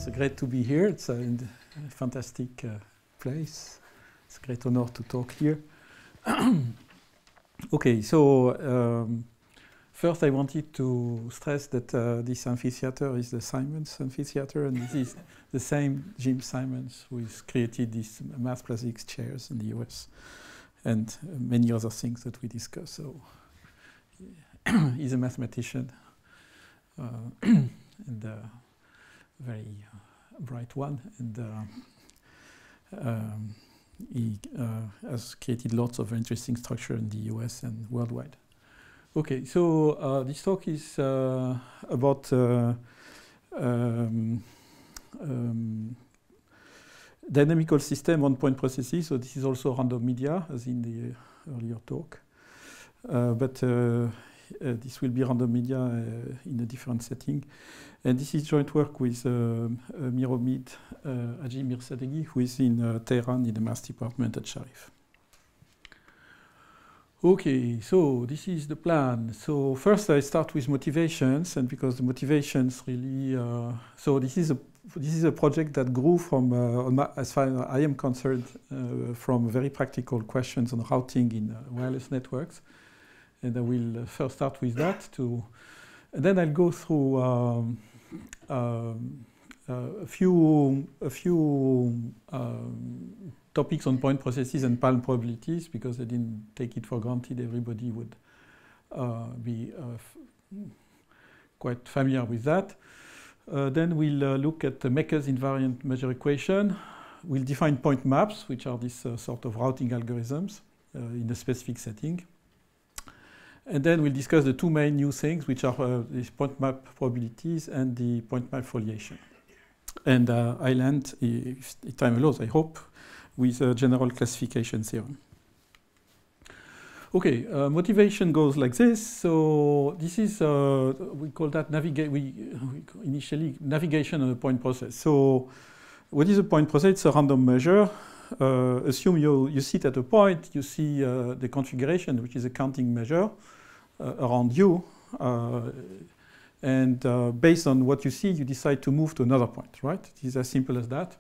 It's great to be here. It's a fantastic place. It's a great honor to talk here. Okay, so first I wanted to stress that this amphitheater is the Simons Amphitheater, and this is the same Jim Simons who has created these mass physics chairs in the US and many other things that we discuss. So he's a mathematician and a very bright one, and he has created lots of interesting structure in the US and worldwide. Okay, so this talk is about dynamical system on point processes. So this is also random media, as in the earlier talk. But this will be random media in a different setting. And this is joint work with Miromid Haji Mirsadeghi, who is in Tehran in the math department at Sharif. Okay, so this is the plan. So first I start with motivations, and because the motivations really, so this is a project that grew from, as far as I am concerned, from very practical questions on routing in wireless networks. And I will first start with that, and then I'll go through a few topics on point processes and palm probabilities, because I didn't take it for granted everybody would be quite familiar with that. Then we'll look at the Mecker's invariant measure equation. We'll define point maps, which are these sort of routing algorithms in a specific setting. And then we'll discuss the two main new things, which are these point map probabilities and the point map foliation. And I'll end, if time allows, I hope, with a general classification theorem. Okay, motivation goes like this. So this is, we call that initially navigation on a point process. So what is a point process? It's a random measure. Assume you sit at a point, you see the configuration, which is a counting measure around you. And based on what you see, you decide to move to another point, right? It is as simple as that.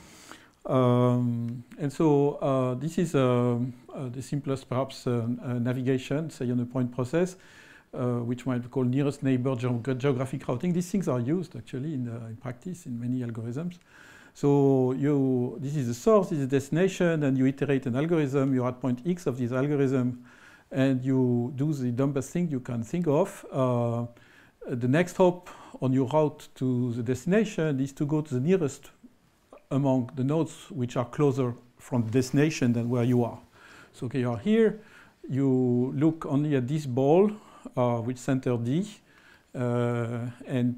And so this is the simplest, perhaps, navigation, say on a point process, which might be called nearest neighbor geographic routing. These things are used, actually, in practice in many algorithms. So this is the source, this is the destination, and you iterate an algorithm. You're at point X of this algorithm, and you do the dumbest thing you can think of. The next hop on your route to the destination is to go to the nearest among the nodes which are closer from the destination than where you are. So okay, you are here, you look only at this ball, which center D, and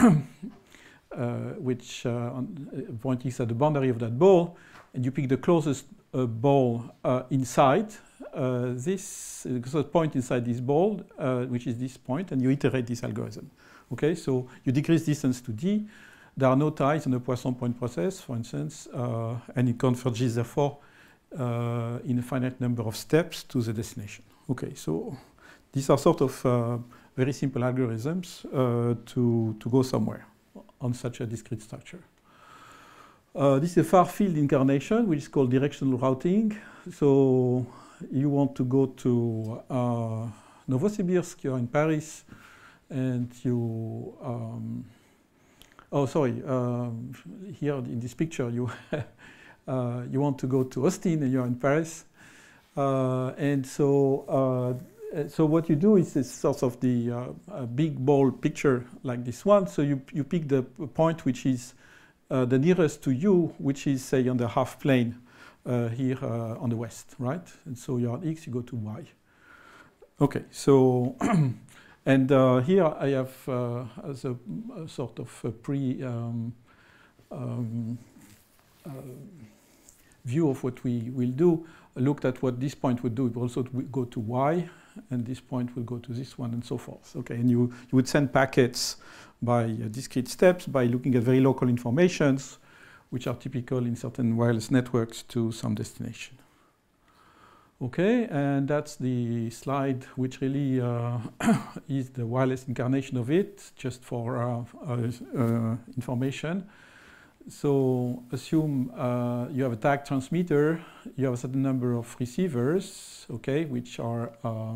which point is at the boundary of that ball, and you pick the closest ball inside the point inside this ball, which is this point, and you iterate this algorithm. Okay, so you decrease distance to D. There are no ties in the Poisson point process, for instance, and it converges, therefore, in a finite number of steps to the destination. Okay, so these are sort of very simple algorithms to go somewhere on such a discrete structure. This is a far field incarnation, which is called directional routing. So you want to go to Novosibirsk, you're in Paris, and you, oh, sorry, here in this picture, you, you want to go to Austin, and you're in Paris. And so, so what you do is this sort of the big ball picture like this one. So you pick the point which is the nearest to you, which is, say, on the half plane here on the west, right? And so you're on X, you go to Y. Okay, so, and here I have as a sort of a view of what we will do. I looked at what this point would do. It would also go to Y, and this point will go to this one, and so forth. Okay, and you would send packets by discrete steps by looking at very local informations, which are typical in certain wireless networks, to some destination. Okay, and that's the slide which really is the wireless incarnation of it, just for information. So assume you have a tag transmitter, you have a certain number of receivers, okay, which are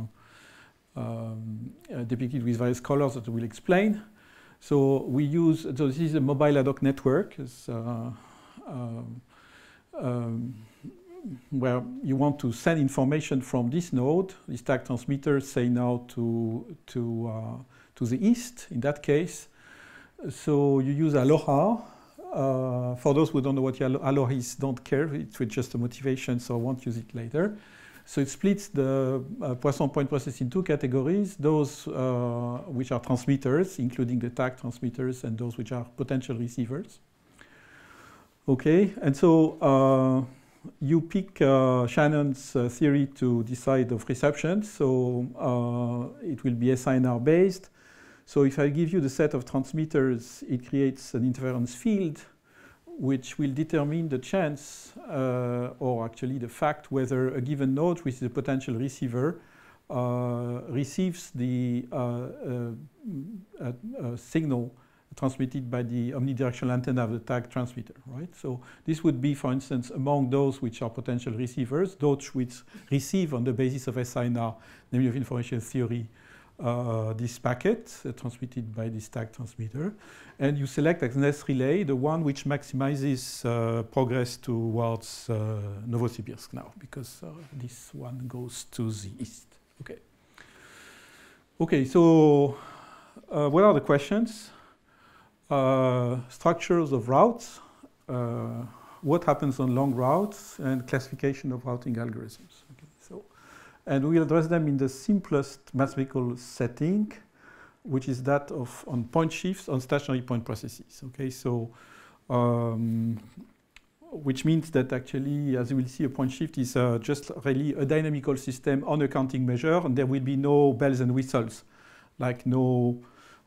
depicted with various colors that we'll explain. So we use, so this is a mobile ad hoc network, where you want to send information from this node, this tag transmitter, say now to the east, in that case. So you use Aloha. For those who don't know what Aloha is, don't care, it's just a motivation, so I won't use it later. So it splits the Poisson point process in two categories, those which are transmitters, including the tag transmitters, and those which are potential receivers. Okay, and so you pick Shannon's theory to decide of reception, so it will be SINR based. So if I give you the set of transmitters, it creates an interference field which will determine the chance, or actually the fact, whether a given node, which is a potential receiver, receives the signal transmitted by the omnidirectional antenna of the tag transmitter, right? So this would be, for instance, among those which are potential receivers, those which receive on the basis of SINR, namely of information theory, this packet transmitted by this tag transmitter, and you select as next relay the one which maximizes progress towards Novosibirsk now, because this one goes to the east. Okay. Okay, so what are the questions? Structures of routes, what happens on long routes, and classification of routing algorithms. Okay, so, and we will address them in the simplest mathematical setting, which is that of on point shifts on stationary point processes. Okay, so which means that actually, as you will see, a point shift is just really a dynamical system on a counting measure, and there will be no bells and whistles, like no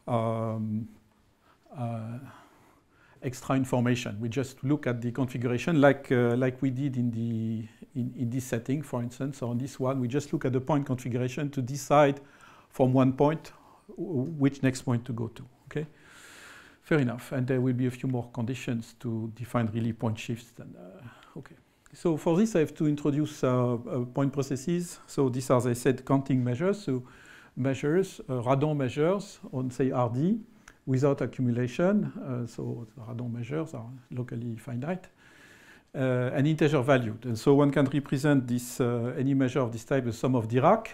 extra information. We just look at the configuration, like we did in this setting, for instance. So on this one, we just look at the point configuration to decide from one point which next point to go to. Okay, fair enough. And there will be a few more conditions to define really point shifts. And okay. So for this, I have to introduce point processes. So these are, as I said, counting measures. So measures, radon measures on, say, RD, without accumulation, so the radon measures are locally finite, and integer valued. And so one can represent this any measure of this type as sum of Dirac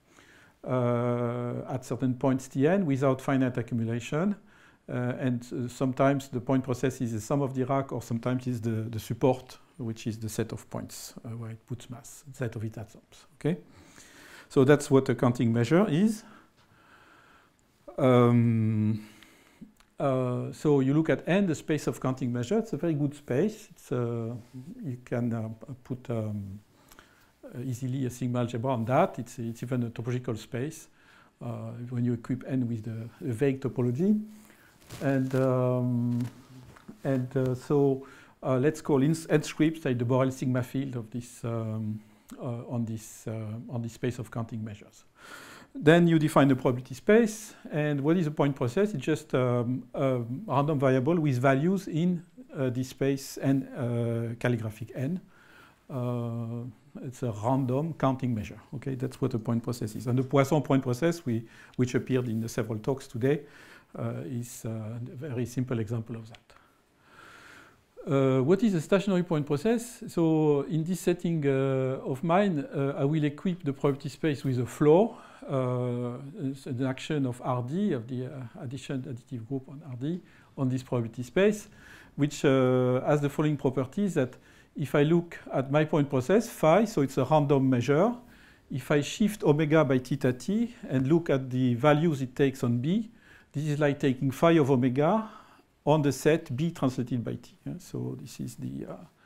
at certain points Tn without finite accumulation. And sometimes the point process is the sum of Dirac, or sometimes is the support, which is the set of points where it puts mass, set of its atoms. Okay, so that's what a counting measure is. So you look at N, the space of counting measure. It's a very good space. It's, you can put easily a sigma algebra on that. It's even a topological space when you equip N with the vague topology. And so let's call N scripts like the Borel sigma field of this on this space of counting measures. Then you define the probability space, and what is a point process? It's just a random variable with values in this space and calligraphic N. It's a random counting measure. Okay, that's what a point process is. And the Poisson point process, which appeared in the several talks today, is a very simple example of that. What is a stationary point process? So in this setting of mine, I will equip the probability space with a floor. It's an action of RD, of the additive group on RD, on this probability space, which has the following properties: that if I look at my point process, phi, so it's a random measure, if I shift omega by theta t and look at the values it takes on B, this is like taking phi of omega on the set B translated by t. Yeah? So this is the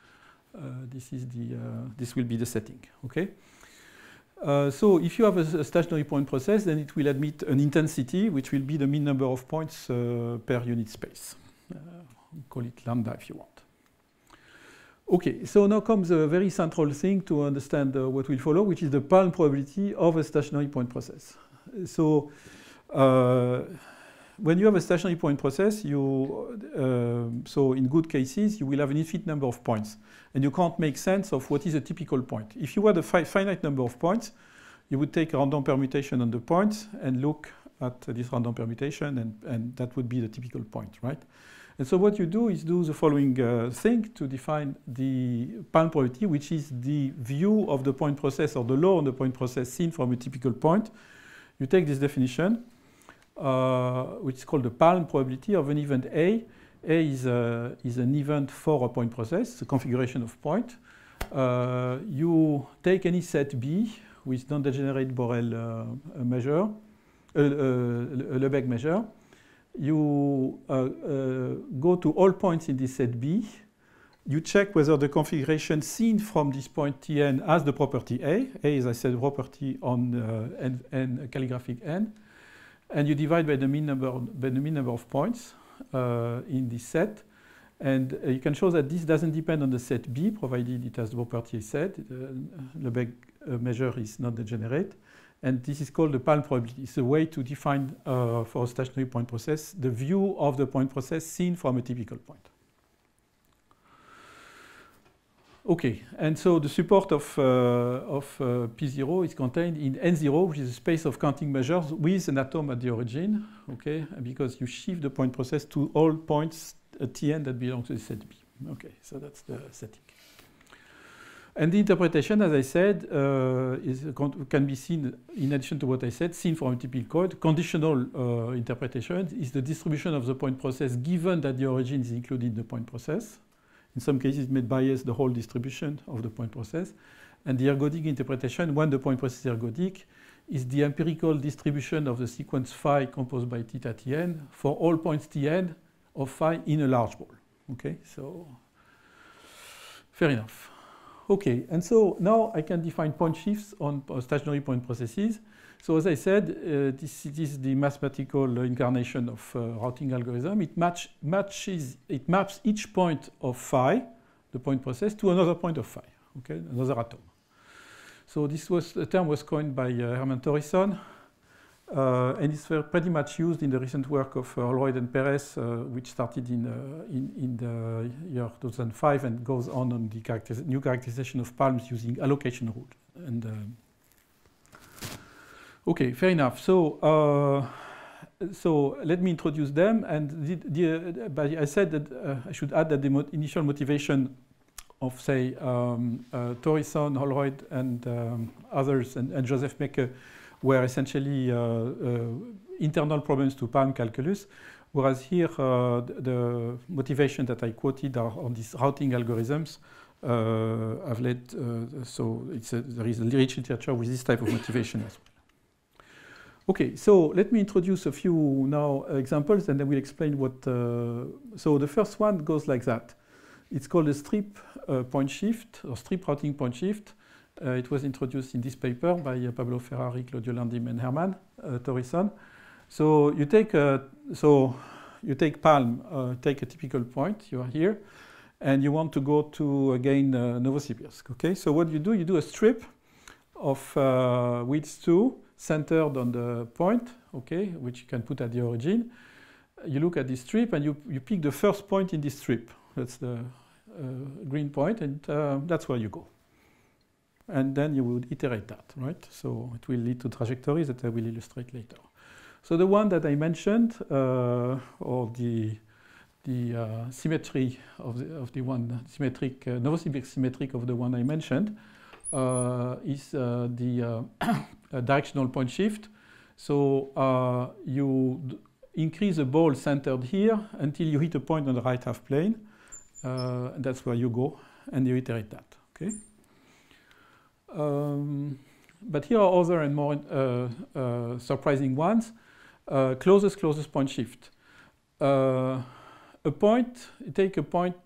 this will be the setting. Okay. So if you have a stationary point process, then it will admit an intensity, which will be the mean number of points per unit space. Call it lambda if you want. Okay, so now comes a very central thing to understand what will follow, which is the Palm probability of a stationary point process. So when you have a stationary point process, you so in good cases, you will have an infinite number of points. And you can't make sense of what is a typical point. If you had a finite number of points, you would take a random permutation on the points and look at this random permutation, and that would be the typical point, right? And so what you do is do the following thing to define the Palm probability, which is the view of the point process or the law on the point process seen from a typical point. You take this definition, which is called the Palm probability of an event A. A is an event for a point process, the configuration of point. You take any set B with non-degenerate Borel measure, Lebesgue measure. You go to all points in this set B. You check whether the configuration seen from this point Tn has the property A. A is, I said, property on n calligraphic n. And you divide by the mean number of points in this set. And you can show that this doesn't depend on the set B, provided it has the property I said. The Lebesgue measure is not degenerate. And this is called the Palm probability. It's a way to define, for a stationary point process, the view of the point process seen from a typical point. Okay, and so the support of P0 is contained in N0, which is a space of counting measures with an atom at the origin, okay, because you shift the point process to all points at Tn that belong to the set B. Okay, so that's the setting. And the interpretation, as I said, can be seen, in addition to what I said, seen from a typical code. Conditional interpretation is the distribution of the point process given that the origin is included in the point process. In some cases, it may bias the whole distribution of the point process. And the ergodic interpretation, when the point process is ergodic, is the empirical distribution of the sequence phi composed by theta Tn for all points Tn of phi in a large ball. Okay, so fair enough. Okay, and so now I can define point shifts on stationary point processes. So as I said, this is the mathematical incarnation of routing algorithm. It maps each point of phi, the point process, to another point of phi, okay, another atom. So the term was coined by Hermann Torison, and it's pretty much used in the recent work of Holroyd and Perez, which started in the year 2005 and goes on the new characterization of palms using allocation rule. And okay, fair enough. So let me introduce them. And but I said that I should add that the initial motivation of, say, Torison, Holroyd, and others, and Joseph Mecke, were essentially internal problems to Palm calculus, whereas here the motivation that I quoted are on these routing algorithms have led, so there is a rich literature with this type of motivation as well. Okay, so let me introduce a few now examples, and then we'll explain what. So the first one goes like that. It's called a strip point shift, or strip routing point shift. It was introduced in this paper by Pablo Ferrari, Claudio Landim, and Hermann Torison. So you take Palm, take a typical point. You are here, and you want to go to again Novosibirsk. Okay. So what you do a strip of width 2 centered on the point. Okay, which you can put at the origin. You look at this strip, and you pick the first point in this strip. That's the green point, and that's where you go. And then you would iterate that, right? So it will lead to trajectories that I will illustrate later. So the one that I mentioned, or the symmetry of the one symmetric, Novosibirsk symmetric of the one I mentioned, is the directional point shift. So you increase the ball centered here until you hit a point on the right half plane. And that's where you go, and you iterate that, okay? But here are other and more surprising ones. Closest point shift. A point, take a point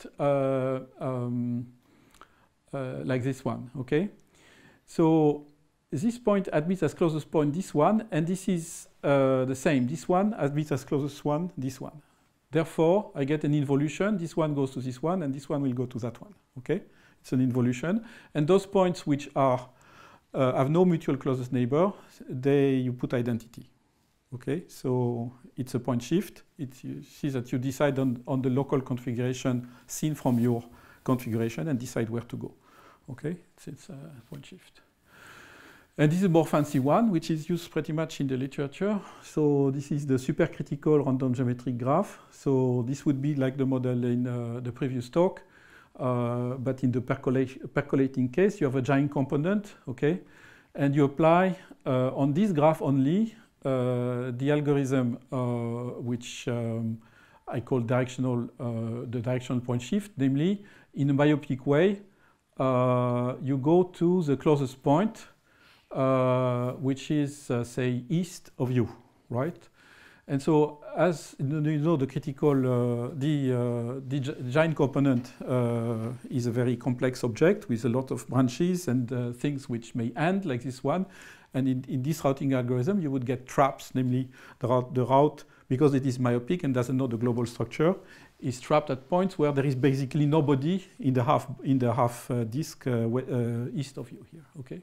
like this one, okay? So this point admits as closest point this one, and this is the same. This one admits as closest one, this one. Therefore, I get an involution. This one goes to this one, and this one will go to that one, okay? It's an involution. And those points which are have no mutual closest neighbor, you put identity. Okay, so it's a point shift. You see that you decide on the local configuration seen from your configuration and decide where to go. Okay, it's a point shift. And this is a more fancy one, which is used pretty much in the literature. So this is the supercritical random geometric graph. So this would be like the model in the previous talk, but in the percolating case, you have a giant component, okay? And you apply on this graph only the algorithm which I call directional, the directional point shift, namely, in a myopic way, you go to the closest point, which is, say, east of you, right? And so, as you know, the critical, the giant component is a very complex object with a lot of branches and things which may end like this one. And in this routing algorithm, you would get traps, namely the route, because it is myopic and doesn't know the global structure, is trapped at points where there is basically nobody in the half disk east of you here. Okay.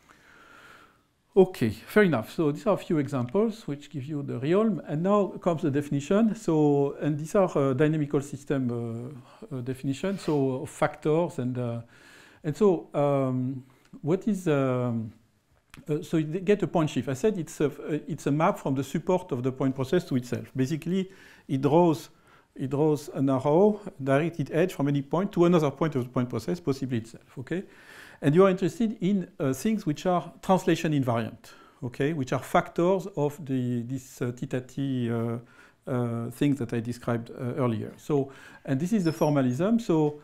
Okay, fair enough. So these are a few examples which give you the realm. And now comes the definition. So, and these are dynamical system definition, so factors and so what is so you get a point shift. I said it's a map from the support of the point process to itself. Basically, it draws an arrow, directed edge from any point to another point of the point process, possibly itself. Okay. And you are interested in things which are translation invariant, okay, which are factors of this theta t things that I described earlier. So, and this is the formalism. So,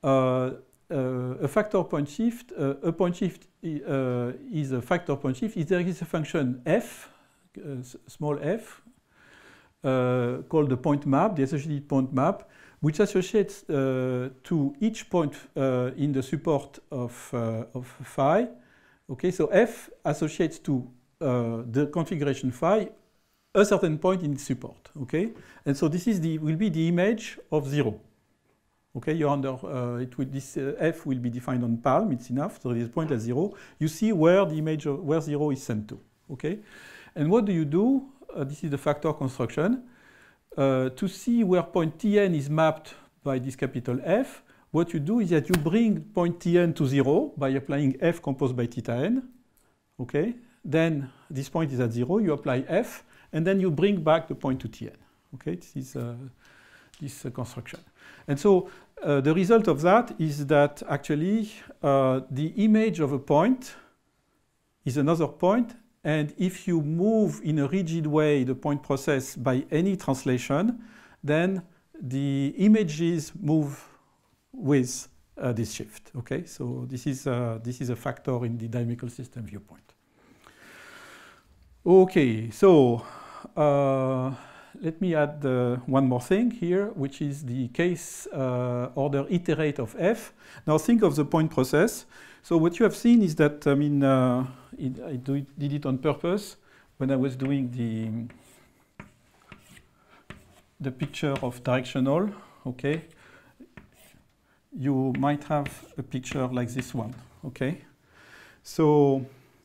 a factor point shift, a point shift is a factor point shift if there is a function f, small f, called the point map, the associated point map, which associates to each point in the support of phi. Okay, so f associates to the configuration phi a certain point in its support. Okay, and so this is will be the image of 0. Okay, you're under this f will be defined on Palm. It's enough. So this point at 0. You see where the image of where 0 is sent to. Okay, and what do? This is the factor construction. To see where point Tn is mapped by this capital F, what you do is that you bring point Tn to 0 by applying F composed by theta n. Okay, then this point is at 0, you apply F, and then you bring back the point to Tn. Okay, this is this construction. And so the result of that is that actually the image of a point is another point. And if you move in a rigid way the point process by any translation, then the images move with this shift. Okay, so this is a factor in the dynamical system viewpoint. Okay, so let me add one more thing here, which is the case order iterate of f. Now think of the point process. So what you have seen is that, I mean, I did it on purpose when I was doing the picture of directional, okay? You might have a picture like this one, okay? So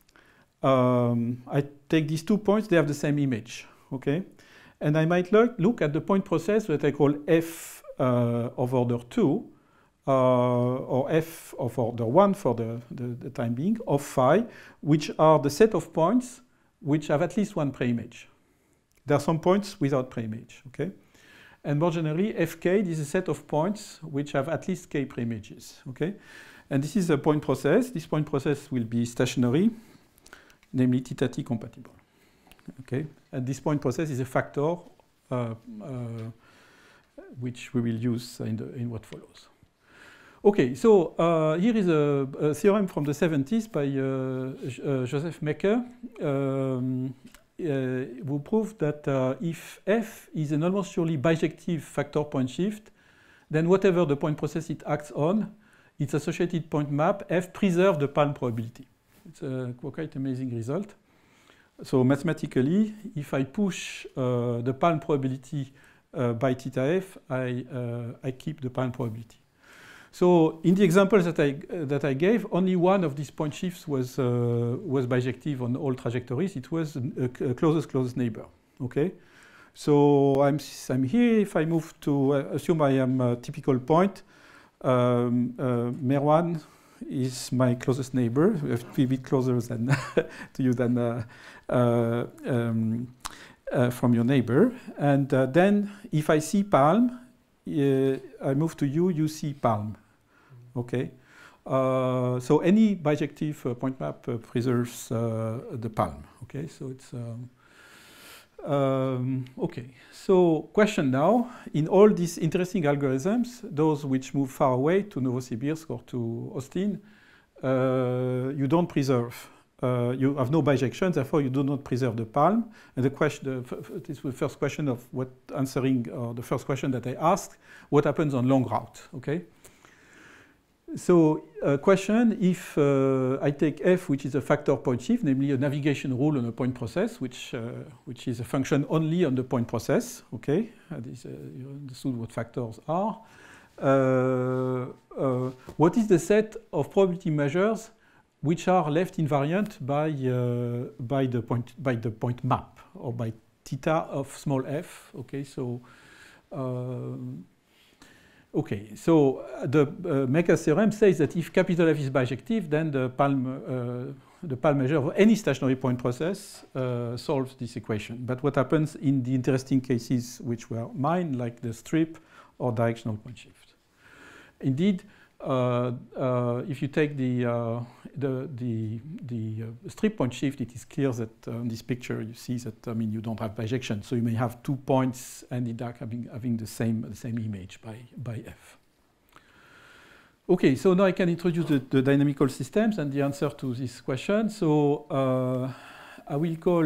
I take these 2 points, they have the same image, okay? And I might look at the point process that I call f of order 2, or f of order 1 for the time being, of phi, which are the set of points which have at least one preimage. There are some points without preimage, okay? And more generally, fk is a set of points which have at least k preimages, okay? And this is a point process. This point process will be stationary, namely theta t compatible, okay? And this point process is a factor which we will use in what follows. Okay, so here is a theorem from the 70s by Joseph Mecker, who proved that if f is an almost surely bijective factor point shift, then whatever the point process it acts on, its associated point map, f preserves the Palm probability. It's a quite amazing result. So mathematically, if I push the Palm probability by theta f, I keep the Palm probability. So in the examples that I gave, only one of these point shifts was bijective on all trajectories. It was a closest neighbor. Okay. So I'm here. If I move to assume I am a typical point, MER1 is my closest neighbor. We have to be a bit closer than to you than from your neighbor. And then if I see palm, I move to you. You see palm. Okay. So any bijective point map preserves the palm. Okay. So it's okay. So question now: in all these interesting algorithms, those which move far away to Novosibirsk or to Austin, you don't preserve. You have no bijection, therefore you do not preserve the palm. And the question, this was the first question of what answering the first question that I asked: what happens on long route? Okay. So question: if I take f, which is a factor point shift, namely a navigation rule on a point process, which is a function only on the point process. Okay, you understood what factors are. What is the set of probability measures which are left invariant by the point map or by theta of small f? Okay, so. Okay, so the Maker's theorem says that if capital F is bijective, then the palm measure of any stationary point process solves this equation. But what happens in the interesting cases which were mine, like the strip or directional point shift? Indeed, if you take the strip point shift, it is clear that on this picture you see that you don't have bijection, so you may have 2 points and in dark having the same image by f. Okay, so now I can introduce the dynamical systems and the answer to this question. So I will call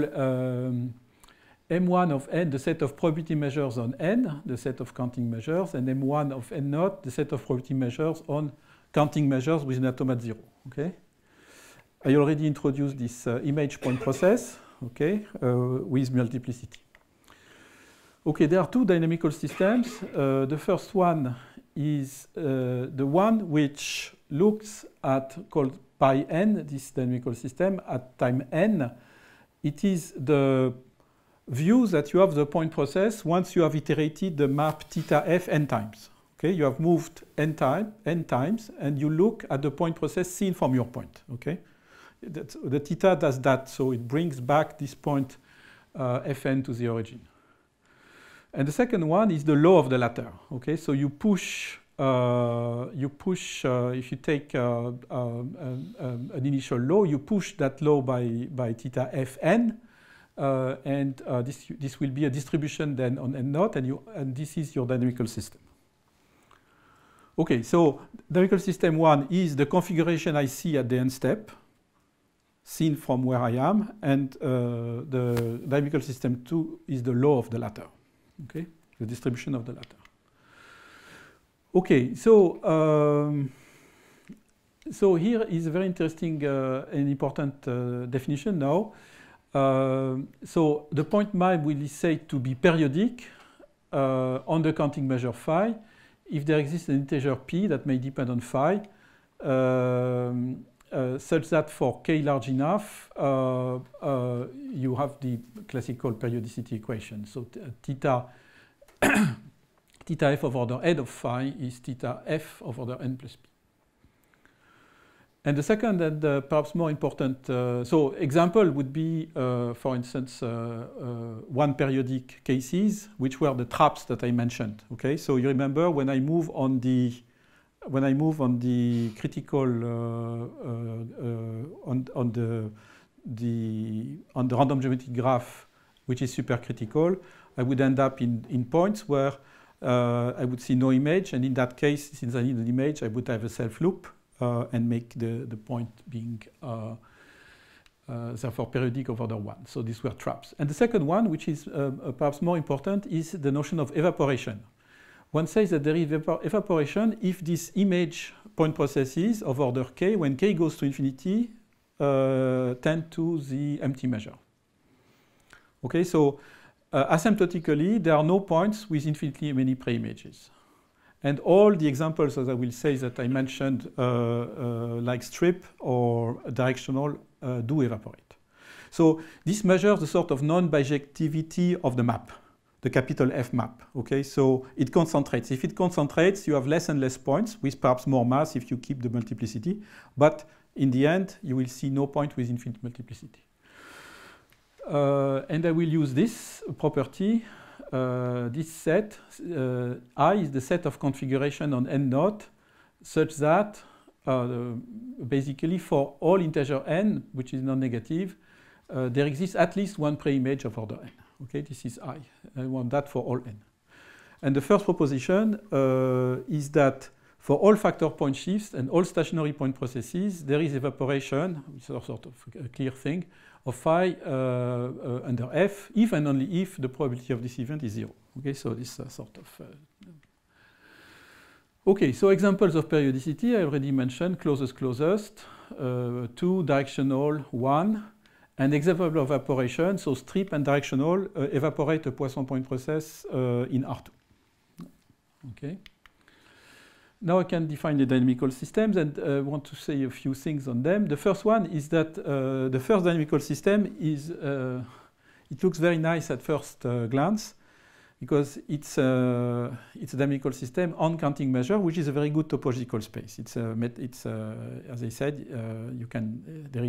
M1 of n the set of probability measures on n, the set of counting measures, and M1 of n naught the set of probability measures on counting measures with an atom at 0. Okay. I already introduced this image point process, okay, with multiplicity. Okay, there are two dynamical systems. The first one is the one which looks at, called pi n, this dynamical system, at time n. It is the view that you have the point process once you have iterated the map theta f n times. Okay, you have moved n times, and you look at the point process seen from your point. Okay, the theta does that, so it brings back this point fn to the origin. And the second one is the law of the latter. Okay, so you push. If you take an initial law, you push that law by theta fn. And this will be a distribution then on n naught, and this is your dynamical system. Okay, so dynamical system 1 is the configuration I see at the n step, seen from where I am, and the dynamical system 2 is the law of the latter. Okay, the distribution of the latter. Okay, so here is a very interesting and important definition now. So the point map will be said to be periodic on the counting measure phi if there exists an integer p that may depend on phi, such that for k large enough, you have the classical periodicity equation. So theta f of order n of phi is theta f of order n plus p. And the second and perhaps more important, so example would be, for instance, one periodic cases, which were the traps that I mentioned. Okay, so you remember when I move on the critical on the random geometric graph, which is supercritical, I would end up in points where I would see no image, and in that case, since I need an image, I would have a self loop. And make the point being therefore periodic of order 1. So these were traps. And the second one, which is perhaps more important, is the notion of evaporation. One says that there is evaporation if these image point processes of order k, when k goes to infinity, tend to the empty measure. Okay, so asymptotically, there are no points with infinitely many preimages. And all the examples, as I will say, that I mentioned, like strip or directional, do evaporate. So this measures the sort of non-bijectivity of the map, the capital F map. Okay, so it concentrates. If it concentrates, you have less and less points with perhaps more mass if you keep the multiplicity. But in the end, you will see no point with infinite multiplicity. And I will use this property. This set, I is the set of configuration on n naught, such that basically for all integer n, which is non-negative, there exists at least one preimage of order n. Okay, this is I. I want that for all n. And the first proposition is that for all factor point shifts and all stationary point processes, there is evaporation, which is a sort of a clear thing, of phi under f, if and only if the probability of this event is 0. Okay, so this sort of... Okay, so examples of periodicity, I already mentioned closest, 2, directional, 1. An example of evaporation, so strip and directional evaporate a Poisson point process in R2. Okay. Now I can define the dynamical systems, and I want to say a few things on them. The first one is that the first dynamical system is, it looks very nice at first glance, because it's a dynamical system on counting measure, which is a very good topological space. It's as I said, you can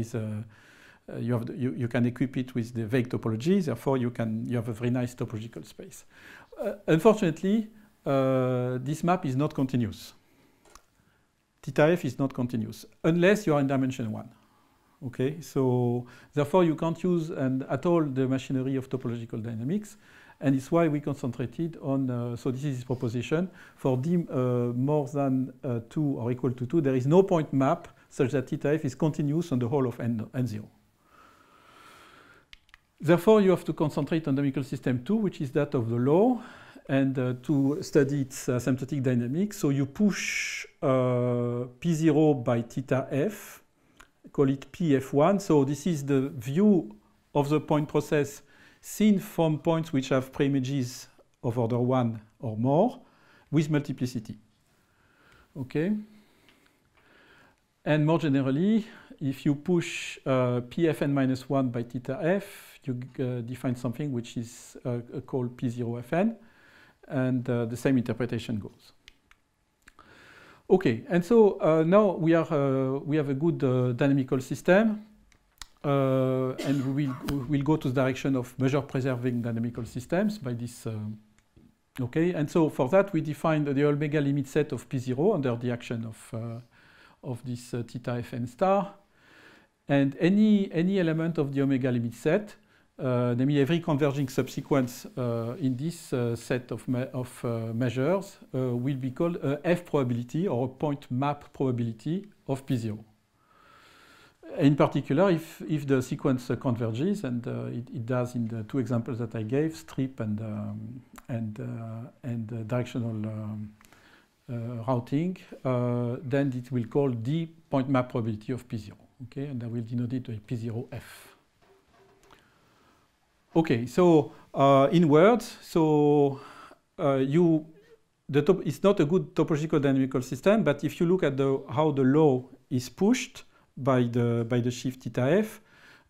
equip it with the vague topology. Therefore, you have a very nice topological space. Unfortunately, this map is not continuous. Theta f is not continuous unless you are in dimension 1. Okay, so therefore you can't use at all the machinery of topological dynamics, and it's why we concentrated on. So this is this proposition for d more than 2 or equal to 2. There is no point map such that theta f is continuous on the whole of n0. Therefore, you have to concentrate on dynamical system 2, which is that of the law, and to study its asymptotic dynamics. So you push P0 by theta f, call it Pf1. So this is the view of the point process seen from points which have preimages of order 1 or more with multiplicity. Okay? And more generally, if you push Pfn minus 1 by theta f, you define something which is called P0Fn, and the same interpretation goes. Okay, and so now we have a good dynamical system, and we'll go to the direction of measure-preserving dynamical systems by this. Okay, and so for that we define the omega limit set of P0 under the action of this theta Fn star, and any element of the omega limit set. Namely, every converging subsequence in this set of measures will be called a f-probability or a point map probability of P0. In particular, if the sequence converges, and it does in the two examples that I gave, strip and directional routing, then it will call the point map probability of P0. Okay, and I will denote it by P0F. Okay, so in words, so it's not a good topological dynamical system, but if you look at how the law is pushed by the shift theta f,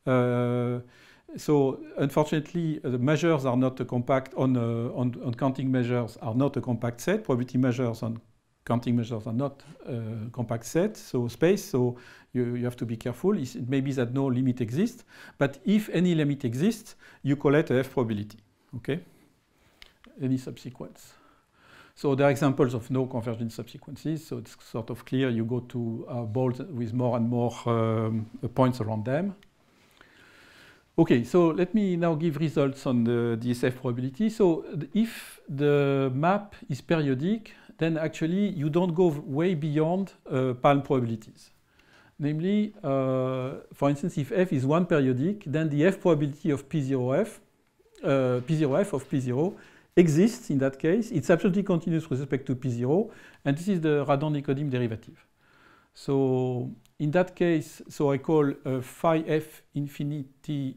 so unfortunately the measures are not a compact on counting measures are not a compact set. Probability measures on counting measures are not a compact set, so space. So you have to be careful. It may be that no limit exists, but if any limit exists, you collect a f-probability. Okay, any subsequence. So there are examples of no convergent subsequences. So it's sort of clear. You go to balls with more and more points around them. Okay, so let me now give results on this f-probability. So if the map is periodic, then actually you don't go way beyond Palm probabilities. Namely, for instance, if f is one periodic, then the f-probability of P0f of P0 exists in that case. It's absolutely continuous with respect to P0, and this is the Radon-Nikodym derivative. So in that case, so I call phi f infinity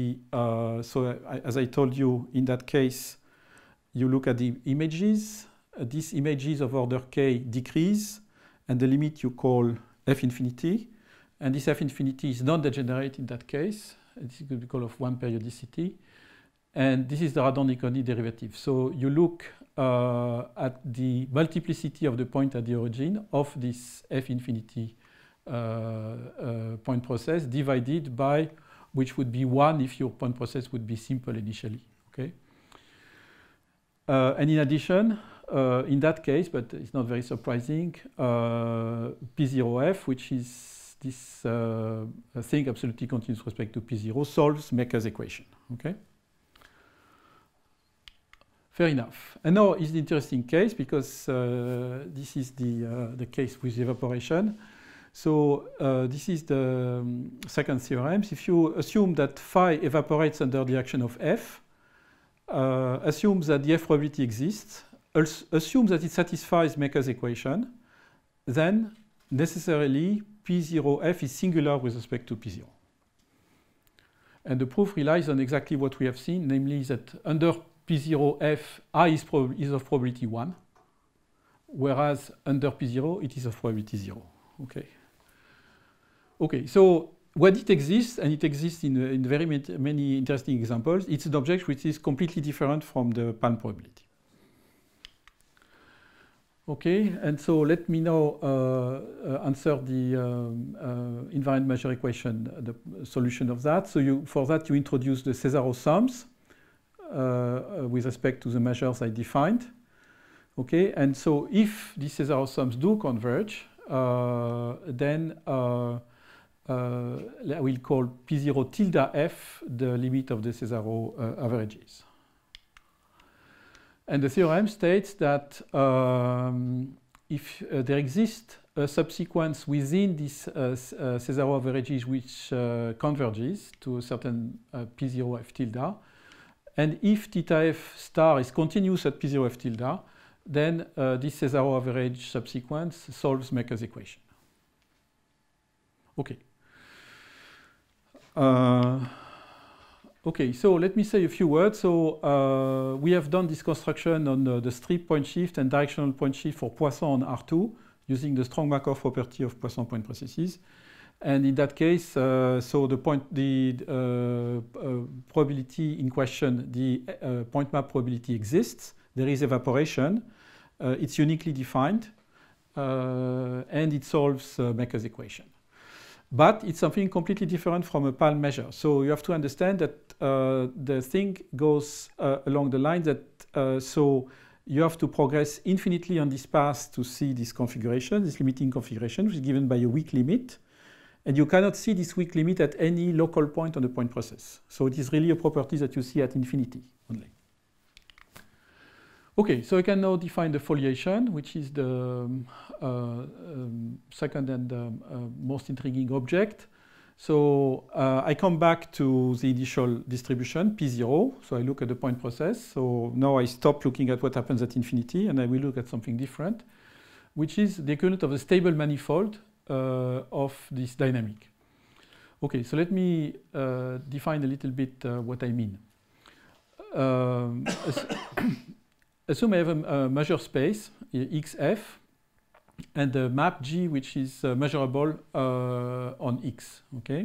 so as I told you, in that case, you look at the images, these images of order k decrease, and the limit you call f infinity. And this f infinity is non-degenerate in that case. This could be called of one periodicity. And this is the Radon-Nicolini derivative. So you look at the multiplicity of the point at the origin of this f infinity point process divided by, which would be 1 if your point process would be simple initially. Okay. And in addition, in that case, but it's not very surprising, P0f, which is this thing absolutely continuous with respect to P0, solves Maker's equation. Okay. Fair enough. And now is the interesting case, because this is the case with evaporation. So this is the second theorem. If you assume that phi evaporates under the action of f, assume that the f-probability exists, assume that it satisfies Maker's equation, then necessarily P0f is singular with respect to P0. And the proof relies on exactly what we have seen, namely that under P0f, I is of probability 1, whereas under P0, it is of probability 0. Okay. Okay, so when it exists, and it exists in very many interesting examples, it's an object which is completely different from the Palm probability. Okay, and so let me now answer the invariant measure equation, the solution of that. So for that, you introduce the Cesaro sums with respect to the measures I defined. Okay, and so if these Cesaro sums do converge, then I will call P0 tilde f the limit of the Cesaro averages. And the theorem states that if there exists a subsequence within this Cesaro averages which converges to a certain P0 f tilde, and if theta f star is continuous at P0 f tilde, then this Cesaro average subsequence solves Maker's equation. Okay. Okay, so let me say a few words. So we have done this construction on the strip point shift and directional point shift for Poisson on R2 using the strong Markov property of Poisson point processes. And in that case, so the probability in question, the point map probability exists. There is evaporation. It's uniquely defined, and it solves Maker's equation. But it's something completely different from a Palm measure. So you have to understand that the thing goes along the line that so you have to progress infinitely on this path to see this configuration, this limiting configuration, which is given by a weak limit. And you cannot see this weak limit at any local point on the point process. So it is really a property that you see at infinity only. Okay, so I can now define the foliation, which is the second and most intriguing object. So I come back to the initial distribution, P0. So I look at the point process. So now I stop looking at what happens at infinity, and I will look at something different, which is the equivalent of a stable manifold of this dynamic. Okay, so let me define a little bit what I mean. Assume I have a measure space, xf, and a map G which is measurable on X. Okay.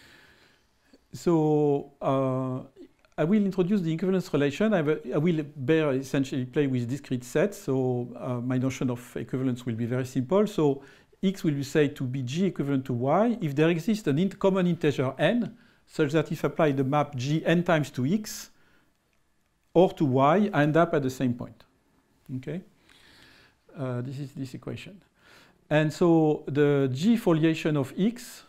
So I will introduce the equivalence relation. I will essentially play with discrete sets. So my notion of equivalence will be very simple. So X will be said to be G equivalent to Y if there exists a common integer n, such that if I apply the map G n times to X or to Y, I end up at the same point. Okay. This is this equation. And so the G foliation of X,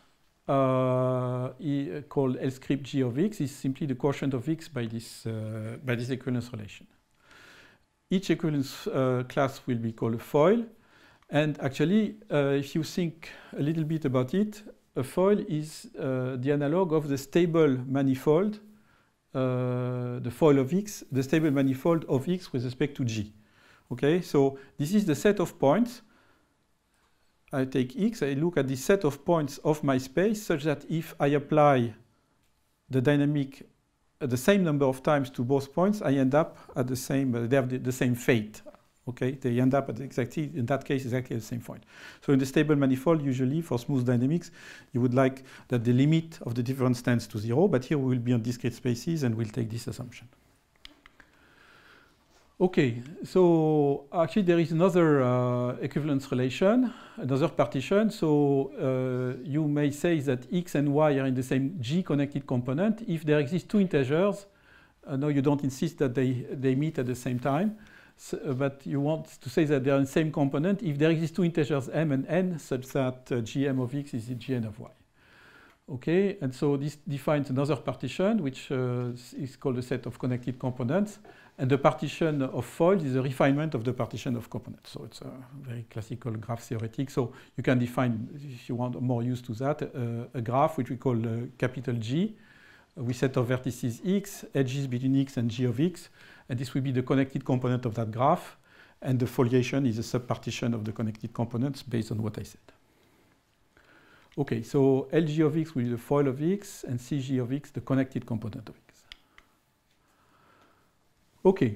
called L script G of X, is simply the quotient of X by this equivalence relation. Each equivalence class will be called a foil. And actually, if you think a little bit about it, a foil is the analog of the stable manifold, the foil of X, the stable manifold of X with respect to G. Okay, so this is the set of points. I take X, I look at the set of points of my space such that if I apply the dynamic the same number of times to both points, I end up at the same, they have the same fate. Okay, they end up at exactly, in that case, exactly the same point. So in the stable manifold, usually for smooth dynamics, you would like that the limit of the difference tends to 0, but here we will be on discrete spaces and we'll take this assumption. Okay, so actually there is another equivalence relation, another partition. So you may say that x and y are in the same G connected component if there exist two integers. No, you don't insist that they meet at the same time. So, but you want to say that they are in the same component if there exist two integers m and n such that gm of x is gn of y. Okay, and so this defines another partition which is called a set of connected components, and the partition of foils is a refinement of the partition of components. So it's a very classical graph theoretic. So you can define, if you want more use to that, a graph which we call capital G with set of vertices x, edges between x and g of x. And this will be the connected component of that graph. And the foliation is a subpartition of the connected components based on what I said. Okay, so Lg of x will be the foil of x, and Cg of x the connected component of x. Okay.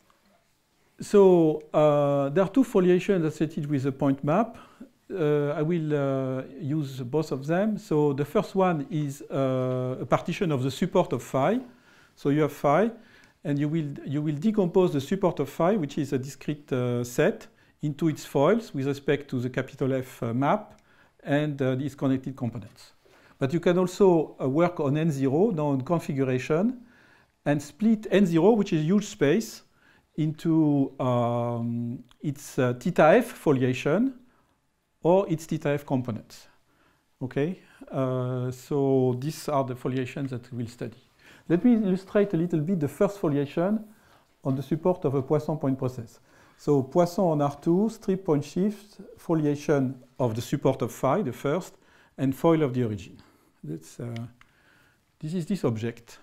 So there are two foliations associated with the point map. I will use both of them. So the first one is a partition of the support of phi. So you have phi, and you will decompose the support of phi, which is a discrete set, into its foils with respect to the capital F map and these connected components. But you can also work on N0, now on configuration, and split N0, which is a huge space, into its theta F foliation or its theta F components. Okay, so these are the foliations that we'll study. Let me illustrate a little bit the first foliation on the support of a Poisson point process. So Poisson on R2, strip point shift, foliation of the support of phi, the first, and foil of the origin. This is this object.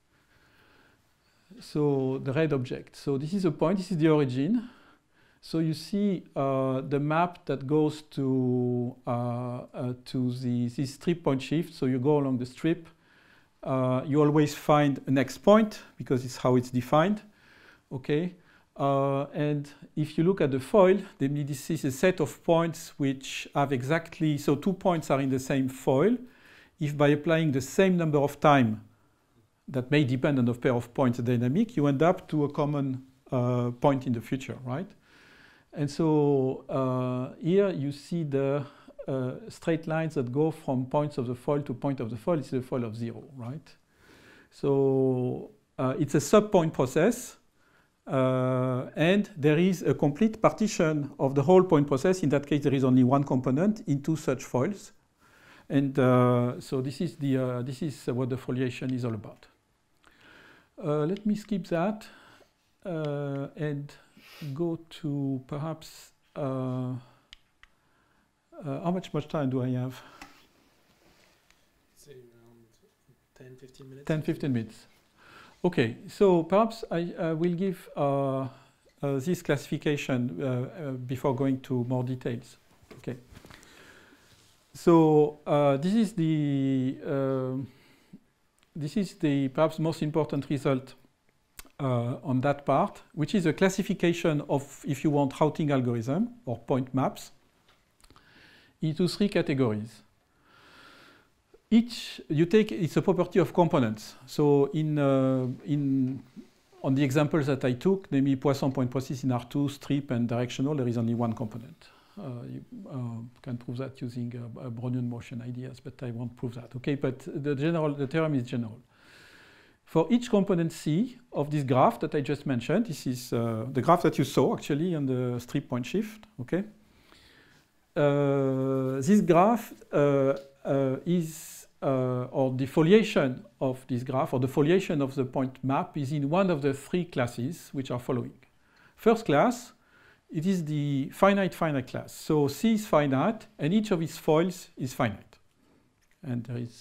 So the red object. So this is a point, this is the origin. So you see the map that goes to this strip point shift. So you go along the strip. You always find a next point because it's how it's defined. Okay. And if you look at the foil, then this is a set of points which have exactly, so 2 points are in the same foil. If by applying the same number of time that may depend on the pair of points dynamic, you end up to a common point in the future, right? And so here you see the straight lines that go from points of the foil to point of the foil. It's the foil of 0, right? So it's a sub-point process. And there is a complete partition of the whole point process. In that case, there is only one component into such foils. And so this is what the foliation is all about. Let me skip that and go to perhaps how much time do I have? Say around 10-15 minutes. 10-15 minutes. Okay, so perhaps I will give this classification before going to more details. Okay. So this is the perhaps most important result on that part, which is a classification of, if you want, routing algorithm or point maps into 3 categories. Each you take, it's a property of components. So on the examples that I took, namely Poisson point process in R2, strip, and directional, there is only one component. You can prove that using Brownian motion ideas, but I won't prove that. Okay, but the theorem is general. For each component C of this graph that I just mentioned, this is the graph that you saw actually on the strip point shift. Okay, this graph is or the foliation of this graph, or the foliation of the point map, is in one of the 3 classes which are following. First class, it is the finite class. So C is finite, and each of its foils is finite. And there is,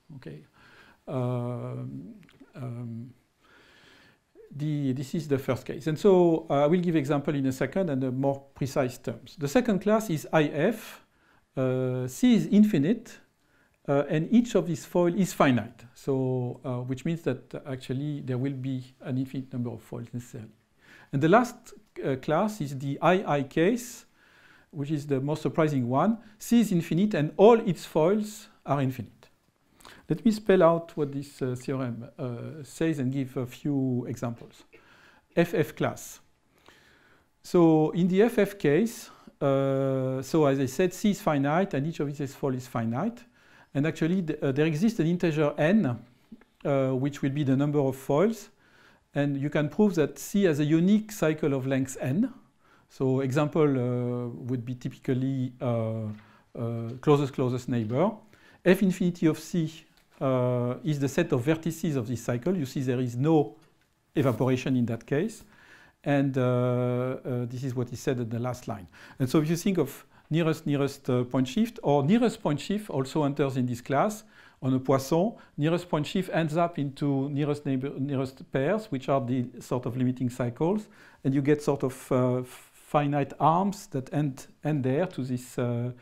this is the first case. And so I will give example in a second and the more precise terms. The second class is IF. C is infinite. And each of these foils is finite, so which means that actually there will be an infinite number of foils necessarily. And the last class is the II case, which is the most surprising one. C is infinite and all its foils are infinite. Let me spell out what this theorem says and give a few examples. FF class. So in the FF case, so as I said, C is finite and each of its foils is finite. And actually there exists an integer n, which will be the number of foils. And you can prove that C has a unique cycle of length n. So example would be typically closest neighbor. F infinity of C is the set of vertices of this cycle. You see there is no evaporation in that case. And this is what is said in the last line. And so if you think of nearest point shift, or nearest point shift also enters in this class. On a Poisson, nearest point shift ends up into nearest pairs, which are the sort of limiting cycles. And you get sort of finite arms that end there to this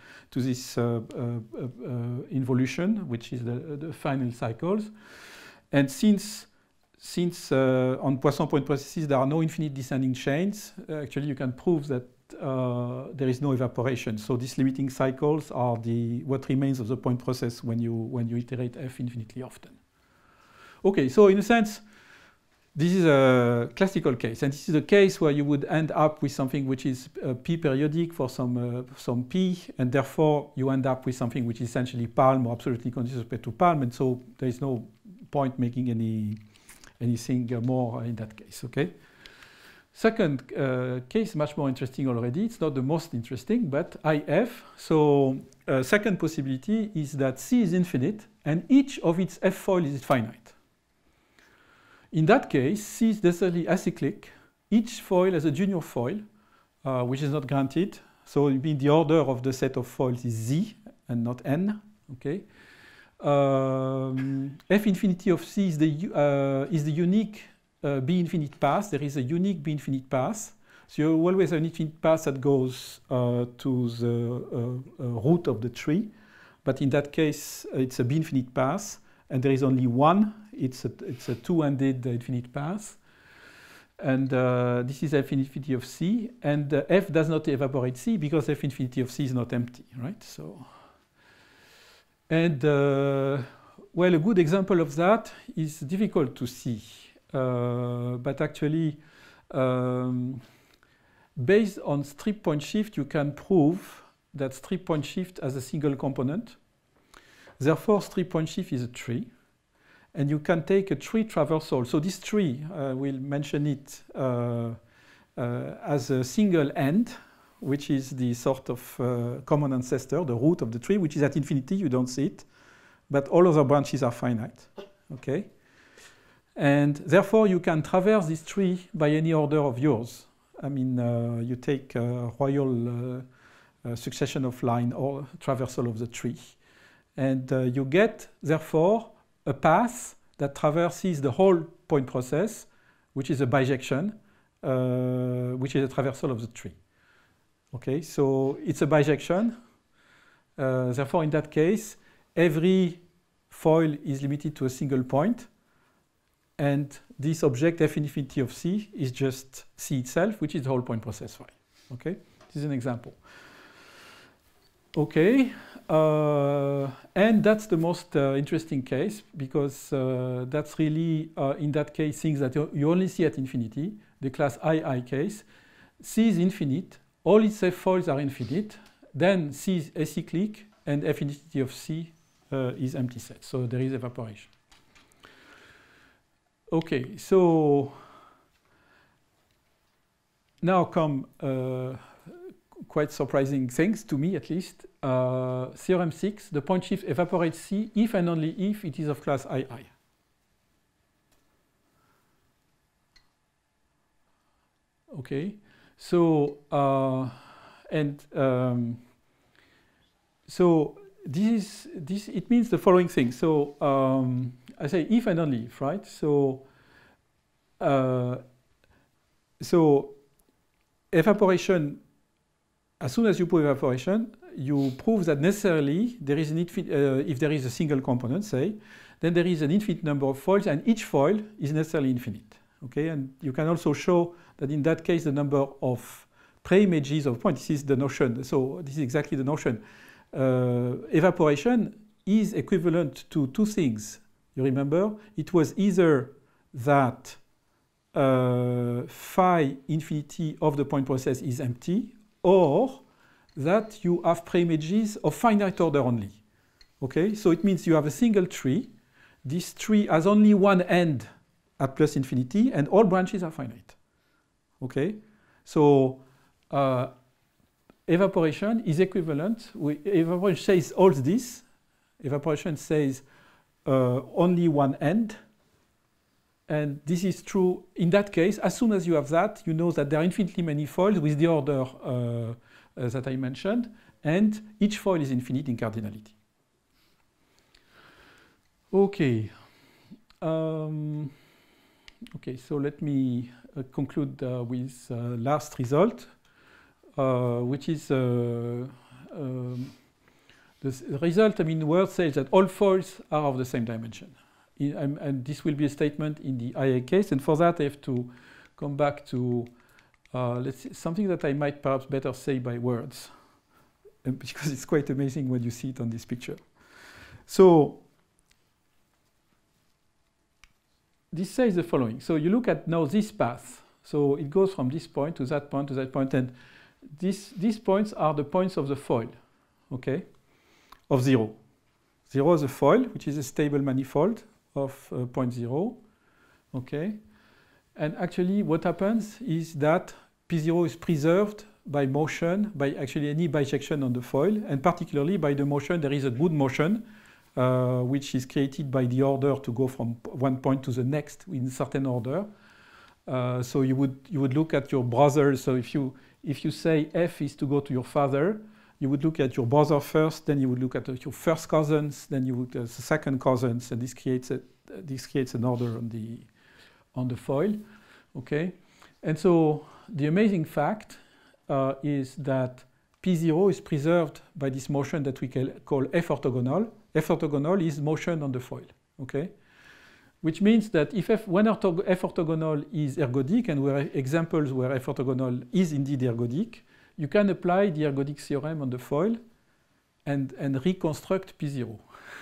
involution, which is the final cycles. And since on Poisson point processes there are no infinite descending chains, actually you can prove that there is no evaporation. So these limiting cycles are what remains of the point process when you iterate f infinitely often. Okay, so in a sense, this is a classical case, and this is a case where you would end up with something which is p periodic for some p, and therefore you end up with something which is essentially palm or absolutely continuous with respect to palm, and so there is no point making anything more in that case. Okay. Second case, much more interesting already. It's not the most interesting, but IF. So second possibility is that C is infinite and each of its F foils is finite. In that case, C is necessarily acyclic. Each foil has a junior foil, which is not granted. So it means the order of the set of foils is Z and not N. Okay. F infinity of C is the unique B infinite path. There is a unique B infinite path. So you always have an infinite path that goes to the root of the tree. But in that case, it's a B infinite path. And there is only one. It's a two-ended infinite path. And this is F infinity of C. And F does not evaporate C because F infinity of C is not empty, right? So, and well, a good example of that is difficult to see. But actually, based on strip point shift, you can prove that strip point shift has a single component. Therefore, strip point shift is a tree. And you can take a tree traversal. So this tree, we'll mention it as a single end, which is the sort of common ancestor, the root of the tree, which is at infinity. You don't see it. But all other branches are finite. Okay? And therefore, you can traverse this tree by any order of yours. I mean, you take a royal succession of line or traversal of the tree. And you get, therefore, a path that traverses the whole point process, which is a bijection, which is a traversal of the tree. Okay, so it's a bijection. Therefore, in that case, every foil is limited to a single point. And this object, f infinity of C, is just C itself, which is the whole point process file. Okay, this is an example. Okay, and that's the most interesting case because that's really, in that case, things that you only see at infinity, the class II case. C is infinite, all its F foils are infinite, then C is acyclic, and f infinity of C is empty set, so there is evaporation. Okay, so now come quite surprising things, to me at least. Theorem 6, the point shift evaporates C if and only if it is of class II. Okay, so so this it means the following thing. So I say if and only if, right? So so evaporation. As soon as you prove evaporation, you prove that necessarily there is an if there is a single component, say, then there is an infinite number of foils, and each foil is necessarily infinite. Okay, and you can also show that in that case the number of preimages of points, this is the notion, so this is exactly the notion. Evaporation is equivalent to two things. You remember? It was either that phi infinity of the point process is empty, or that you have preimages of finite order only. Okay, so it means you have a single tree. This tree has only one end at plus infinity, and all branches are finite. Okay, so evaporation is equivalent. Evaporation says all this. Evaporation says only one end. And this is true in that case. As soon as you have that, you know that there are infinitely many foils with the order that I mentioned, and each foil is infinite in cardinality. Okay. Okay, so let me conclude with last result, which is the result, I mean, word says that all foils are of the same dimension. And this will be a statement in the IHES case. And for that, I have to come back to let's see, something that I might perhaps better say by words, because it's quite amazing when you see it on this picture. So this says the following. So you look at now this path. So it goes from this point to that point to that point. And these points are the points of the foil, okay, of 0. 0 is a foil, which is a stable manifold of point 0, okay? And actually what happens is that P0 is preserved by motion, by actually any bijection on the foil, and particularly by the motion. There is a good motion, which is created by the order to go from one point to the next in a certain order. So you would look at your brother. So if you say F is to go to your father, you would look at your brother first, then you would look at your first cousins, then you would the second cousins, and this creates an order on the foil, okay? And so the amazing fact is that P0 is preserved by this motion that we call f-orthogonal. F-orthogonal is motion on the foil, okay? Which means that if when f-orthogonal is ergodic, and there are examples where f-orthogonal is indeed ergodic, you can apply the ergodic theorem on the foil and reconstruct P0.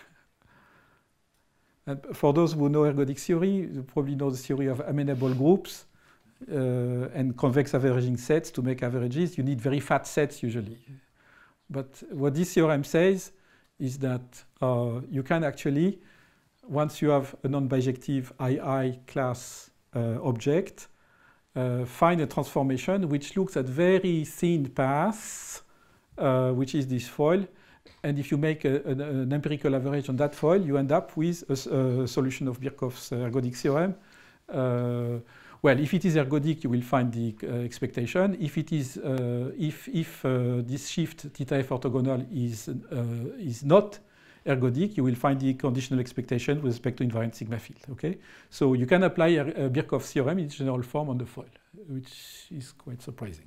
And for those who know ergodic theory, you probably know the theory of amenable groups and convex averaging sets. To make averages, you need very fat sets usually. But what this theorem says is that you can actually, once you have a non-bijective II class object, find a transformation which looks at very thin paths, which is this foil. And if you make an empirical average on that foil, you end up with a solution of Birkhoff's ergodic theorem. Well, if it is ergodic, you will find the expectation. If it is, if this shift theta f orthogonal is not ergodic, you will find the conditional expectation with respect to invariant sigma field. Okay, so you can apply Birkhoff's theorem in its general form on the foil, which is quite surprising.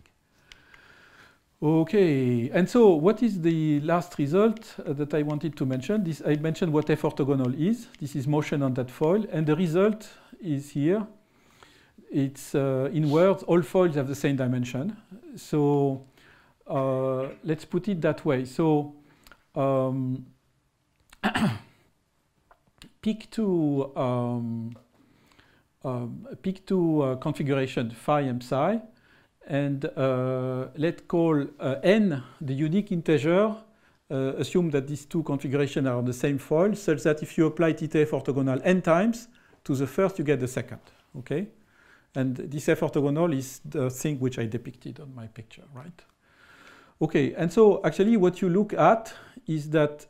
Okay, and so what is the last result that I wanted to mention? I mentioned what f orthogonal is. This is motion on that foil, and the result is here. It's in words, all foils have the same dimension. So let's put it that way. So pick two configuration phi and psi, and let's call n the unique integer. Assume that these two configurations are on the same foil, such that if you apply theta f orthogonal n times to the first, you get the second. Okay, and this f orthogonal is the thing which I depicted on my picture, right? Okay, and so actually what you look at is that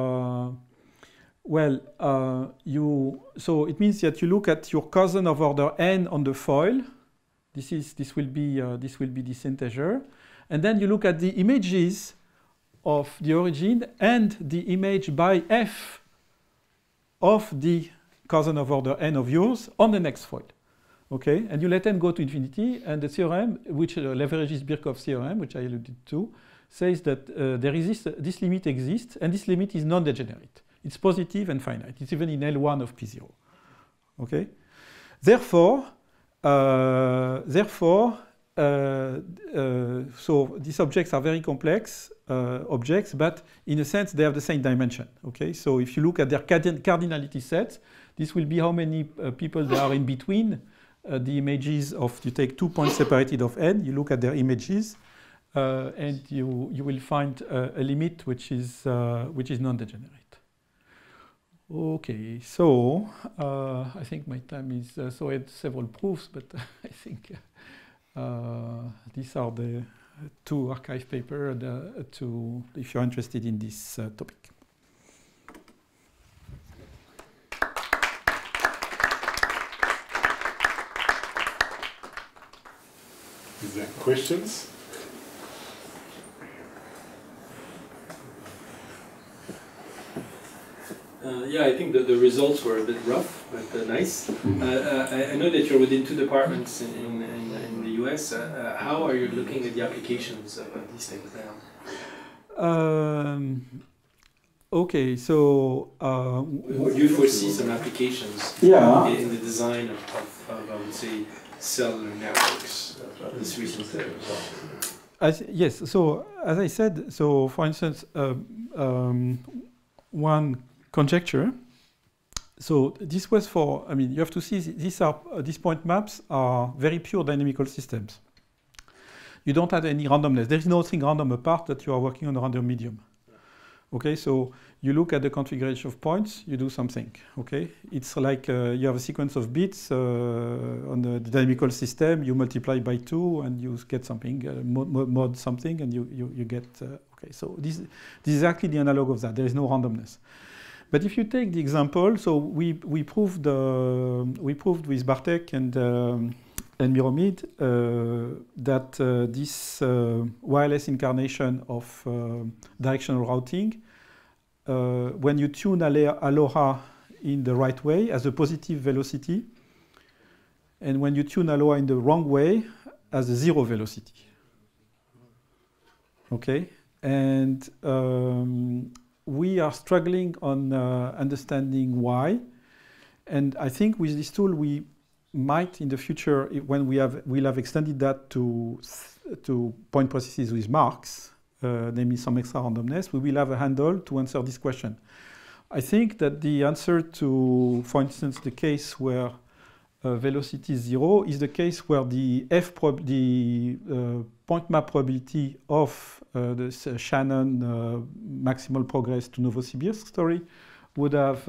so it means that you look at your cousin of order n on the foil. This will be this integer, and then you look at the images of the origin and the image by f of the cousin of order n of yours on the next foil. Okay, and you let n go to infinity, and the theorem, which leverages Birkhoff's theorem, which I alluded to, says that this limit exists, and this limit is non-degenerate. It's positive and finite. It's even in L1 of P0. Okay, therefore, therefore, so these objects are very complex objects, but in a sense they have the same dimension. Okay, so if you look at their cardinality sets, this will be how many people there are in between the images of. You take 2 points separated of n. You look at their images, and you will find a limit which is non-degenerate. Okay, so I think my time is. So I had several proofs, but I think. These are the 2 archive papers if you're interested in this topic. Is there questions? Yeah, I think that the results were a bit rough, but nice. I know that you're within 2 departments in the US. How are you looking at the applications of these things now? Okay, so do you foresee some applications in the design of I would say, cellular networks of this recent result? Yes, so as I said, so for instance, one conjecture. So this was for, I mean, you have to see these point maps are very pure dynamical systems. You don't have any randomness. There is nothing random apart that you are working on a random medium. Okay, so you look at the configuration of points, you do something. Okay, it's like you have a sequence of bits on the dynamical system. You multiply by 2 and you get something, mod something, and you get. Okay, so this is exactly the analog of that. There is no randomness. But if you take the example, so we proved with Bartek and Miromid that this wireless incarnation of directional routing, when you tune Aloha in the right way, has a positive velocity, and when you tune Aloha in the wrong way, has a 0 velocity. Okay, and we are struggling on understanding why, and I think with this tool we might in the future, when we'll have extended that to point processes with marks, namely some extra randomness, we will have a handle to answer this question. I think that the answer to, for instance, the case where velocity is 0 is the case where the point map probability of the Shannon maximal progress to Novosibirsk story would have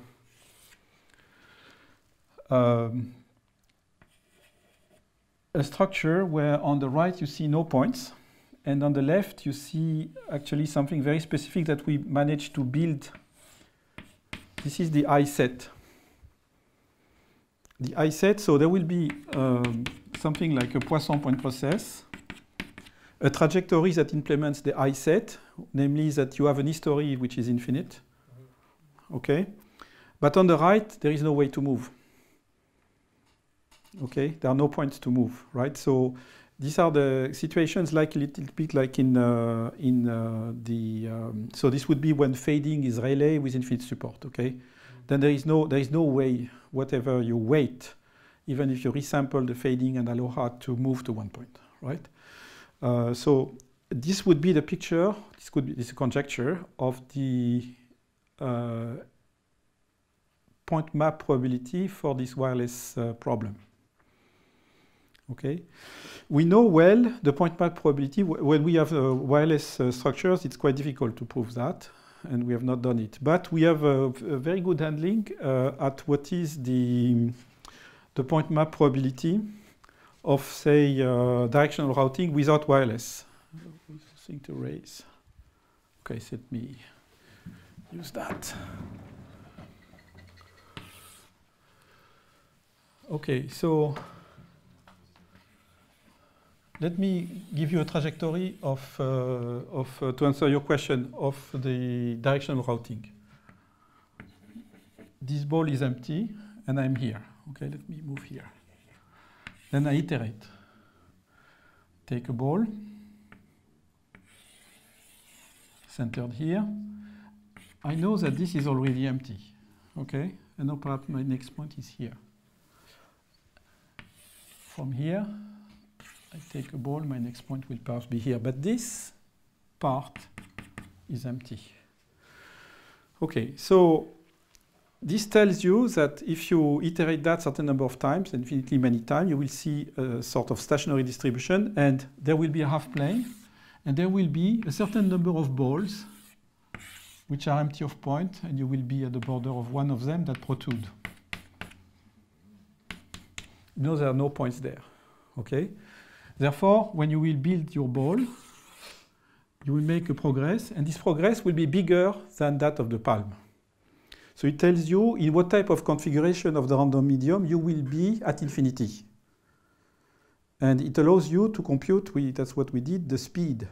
a structure where on the right you see no points, and on the left you see actually something very specific that we managed to build. This is the I set. The I set, so there will be something like a Poisson point process, a trajectory that implements the I set, namely that you have an history which is infinite. Okay, but on the right there is no way to move. Okay, there are no points to move, right? So these are the situations like a little bit like so this would be when fading is Rayleigh with infinite support. Okay, then there is no way, whatever you wait, even if you resample the fading and Aloha, to move to one point, right? So this would be the picture. This is a conjecture of the point map probability for this wireless problem. Okay, we know well the point map probability. When we have wireless structures, it's quite difficult to prove that, and we have not done it. But we have a very good handling at what is the point map probability of, say, directional routing without wireless. Thing to raise. Okay, so let me use that. Okay, so let me give you a trajectory to answer your question of the directional routing. This ball is empty, and I'm here. Okay, let me move here. Then I iterate. Take a ball, centered here. I know that this is already empty. Okay, and now perhaps my next point is here. from here, I take a ball, my next point will perhaps be here. But this part is empty. Okay, so this tells you that if you iterate that certain number of times, infinitely many times, you will see a sort of stationary distribution, and there will be a half plane, and there will be a certain number of balls which are empty of point, and you will be at the border of one of them that protrude. You know there are no points there, okay? Therefore, when you will build your ball, you will make a progress, and this progress will be bigger than that of the palm. So it tells you in what type of configuration of the random medium you will be at infinity. And it allows you to compute, that's what we did, the speed.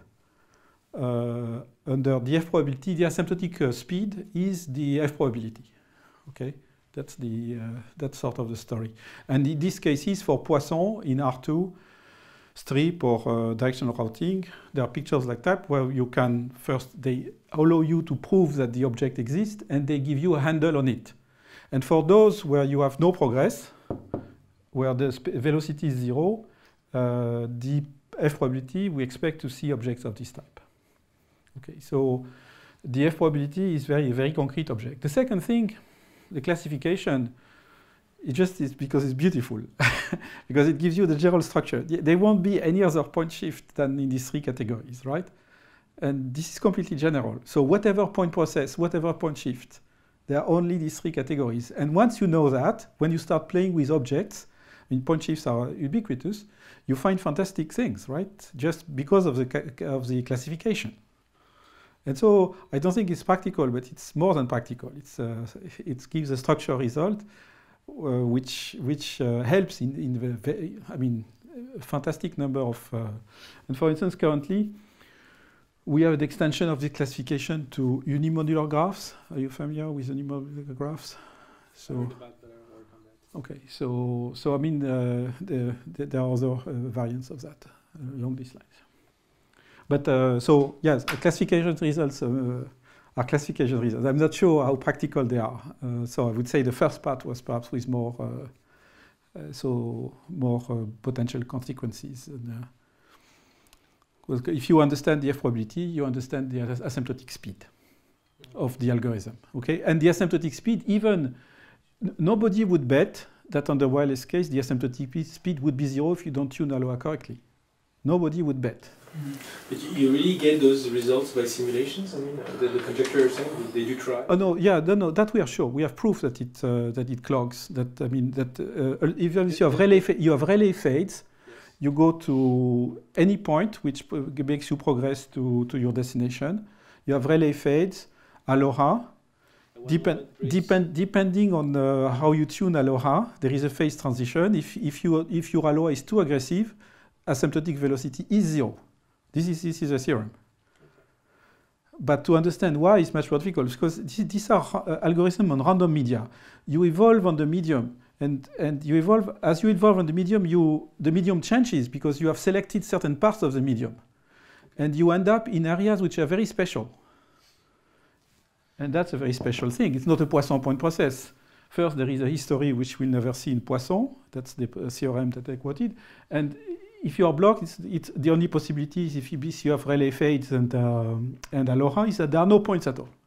Under the f-probability, the asymptotic speed is the f-probability. Okay, that's sort of the story. And in these cases, for Poisson in R2 strip or directional routing, there are pictures like that where you can first, they allow you to prove that the object exists, and they give you a handle on it. And for those where you have no progress, where the velocity is 0, the f-probability, we expect to see objects of this type. Okay, so the f-probability is very concrete object. The second thing, the classification, it just is because it's beautiful, because it gives you the general structure. There won't be any other point shift than in these three categories, right? And this is completely general. So whatever point process, whatever point shift, there are only these three categories. And once you know that, when you start playing with objects, I mean, point shifts are ubiquitous, you find fantastic things, right? Just because of the classification. And so I don't think it's practical, but it's more than practical. It gives a structure result which helps in a fantastic number of. And for instance, currently, we have the extension of the classification to unimodular graphs. Are you familiar with unimodular graphs? So. Okay, so I mean, there are other variants of that along these lines. But so yes, classification results are classification results. I'm not sure how practical they are. So I would say the first part was perhaps with more potential consequences. And, if you understand the f-probability, you understand the asymptotic speed of the algorithm. Okay, and the asymptotic speed, even nobody would bet that on the wireless case the asymptotic speed would be 0 if you don't tune aloha correctly. Nobody would bet. But you really get those results by simulations? I mean, the conjecture you're saying, did you try? Oh no, yeah, no, that we are sure. We have proof that it clogs. That I mean, that even if you have relay fades, you go to any point which makes you progress to your destination. You have relay fades, aloha. Depending on how you tune aloha, there is a phase transition. If your aloha is too aggressive, asymptotic velocity is 0. This is a theorem. But to understand why is much more difficult, because these are algorithms on random media. You evolve on the medium, and you evolve as you evolve on the medium. The medium changes because you have selected certain parts of the medium, and you end up in areas which are very special. And that's a very special thing. It's not a Poisson point process. First, there is a history which we'll never see in Poisson. That's the theorem that I quoted. And if you are blocked, it's the only possibility is if you have relay fades and aloha is that there are no points at all.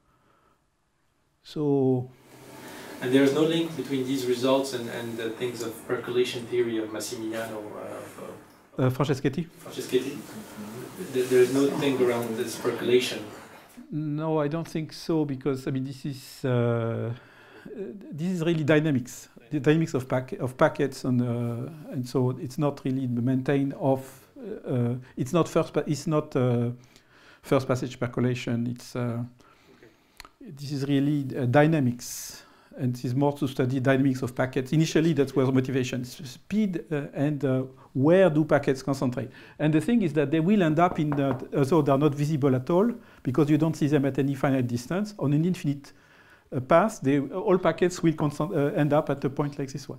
So. And there's no link between these results and the things of percolation theory of Massimiliano. Franceschetti. Franceschetti. There's no thing around this percolation. No, I don't think so, because I mean this is really dynamics, the dynamics of packets, and so it's not really maintained of. It's not first passage percolation. It's this is really dynamics, and this is more to study dynamics of packets. Initially, that was motivation: speed and where do packets concentrate. And the thing is that they will end up in so they are not visible at all because you don't see them at any finite distance on an infinite path. All packets will end up at a point like this one,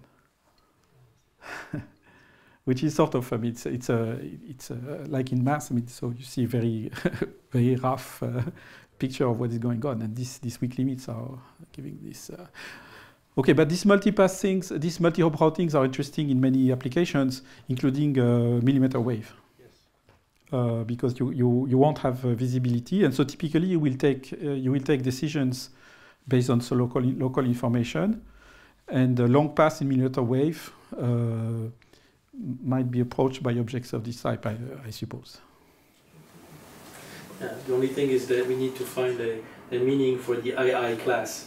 which is sort of it's like in math. I mean, so you see very very rough picture of what is going on, and these weak limits are giving this. Okay, but these multipath things, these multi-hop routings are interesting in many applications, including millimeter wave. Yes. Because you won't have visibility, and so typically you will take decisions based on local information, and the long path in millimeter wave might be approached by objects of this type, I suppose. Yeah, the only thing is that we need to find a meaning for the II class.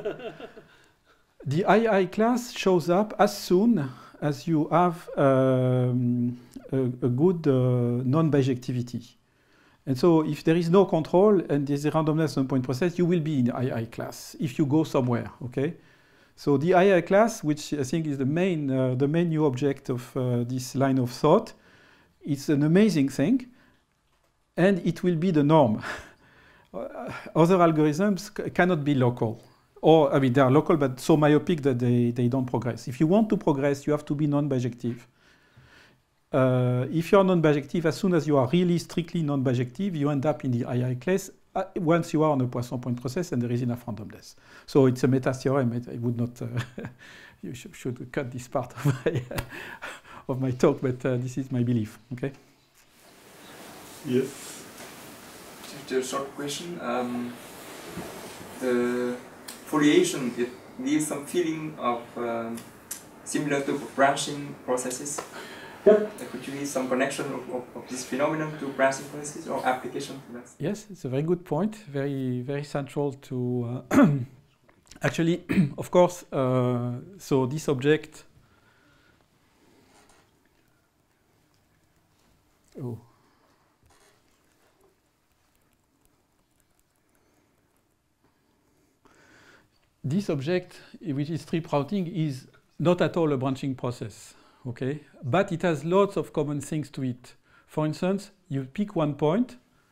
The II class shows up as soon as you have a good non-bijectivity. And so if there is no control and there's a randomness on point process, you will be in the II class if you go somewhere, okay? So the II class, which I think is the main new object of this line of thought, it's an amazing thing, and it will be the norm. Other algorithms cannot be local. Or, I mean, they are local, but so myopic that they don't progress. If you want to progress, you have to be non-bijective. If you are non-bijective, as soon as you are really strictly non-bijective, you end up in the II class once you are on a Poisson point process and there is enough randomness. So it's a meta-theorem. I would not, you should cut this part of my talk, but this is my belief, okay? Yes. Just a short question. The foliation, it gives some feeling of similar to branching processes. Yep. Could you give some connection of this phenomenon to branching processes or application to that? Yes, it's a very good point. Very, very central to actually, of course. So this object. Oh. This object, which is strip routing, is not at all a branching process, okay? But it has lots of common things to it. For instance, you pick one point.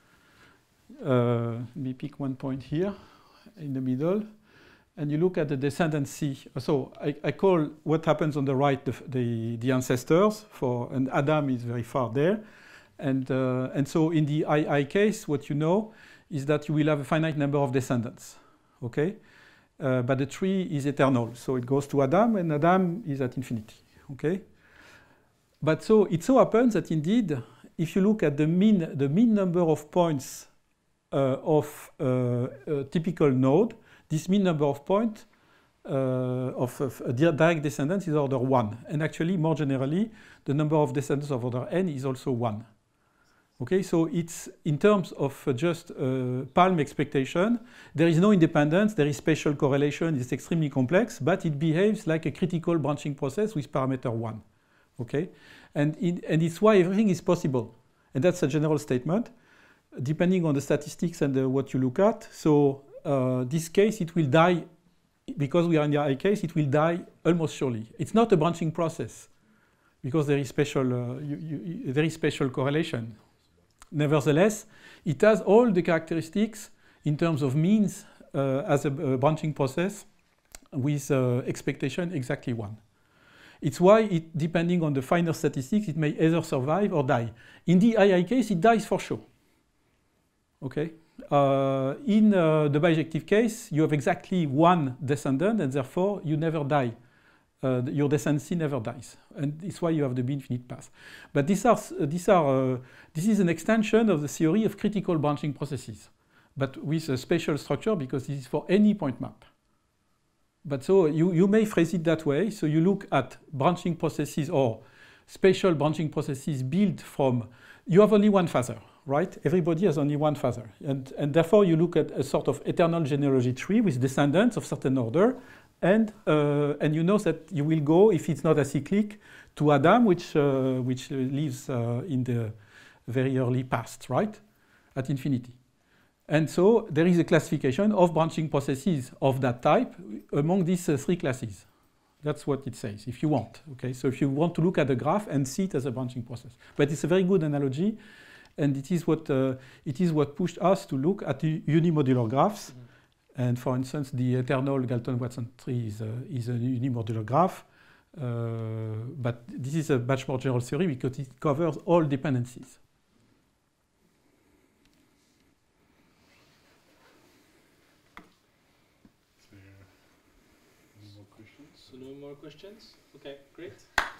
Let me pick one point here in the middle, and you look at the descendancy. So I call what happens on the right the ancestors, and Adam is very far there. And so in the II case, what you know is that you will have a finite number of descendants, okay? But the tree is eternal, so it goes to Adam, and Adam is at infinity, okay? But so it so happens that indeed, if you look at the mean number of points of a typical node, this mean number of points of direct descendants is order 1. And actually, more generally, the number of descendants of order n is also 1. Okay, so it's in terms of just palm expectation, there is no independence, there is spatial correlation, it's extremely complex, but it behaves like a critical branching process with parameter 1. Okay, and it's why everything is possible. And that's a general statement, depending on the statistics and what you look at. So this case, it will die, because we are in the I case, it will die almost surely. It's not a branching process, because there is spatial correlation. Nevertheless, it has all the characteristics in terms of means as a branching process with expectation exactly 1. It's why, depending on the finer statistics, it may either survive or die. In the II case, it dies for sure. Okay? In the bijective case, you have exactly 1 descendant, and therefore you never die. Your descendancy never dies, and it's why you have the B-infinite path. But this is an extension of the theory of critical branching processes, but with a spatial structure, because this is for any point map. But so you may phrase it that way. So you look at branching processes or spatial branching processes built from, you have only one phasor, right? Everybody has only one phasor, and therefore you look at a sort of eternal genealogy tree with descendants of certain order. And you know that you will go, if it's not acyclic, to Adam, which lives in the very early past, right, at infinity. And so there is a classification of branching processes of that type among these 3 classes. That's what it says, if you want. Okay, so if you want to look at the graph and see it as a branching process, but it's a very good analogy, and it is what pushed us to look at the unimodular graphs. Mm-hmm. And for instance, the eternal Galton-Watson tree is a unimodular graph, but this is a much more general theory because it covers all dependencies. So, more So no more questions? Okay, great.